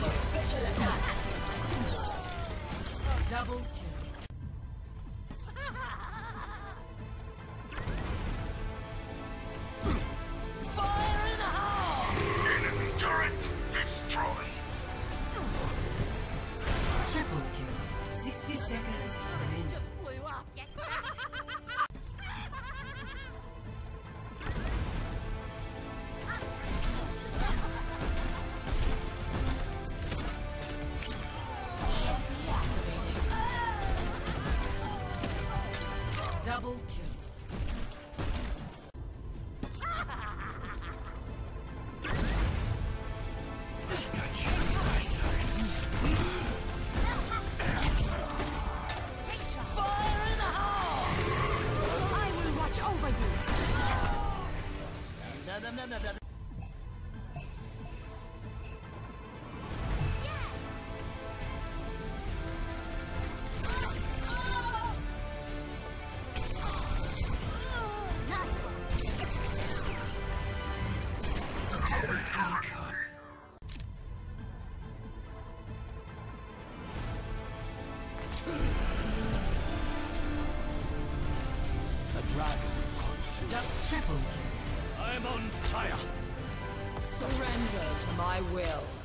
Special attack. Double kill. Fire in the hole! Enemy turret destroyed. Triple kill. 60 seconds remaining. Just blew up. Double kill. Got you in my sights. Fire in the hole! I will watch over you. No. A dragon consumed. Triple kill. I'm on fire. Surrender to my will.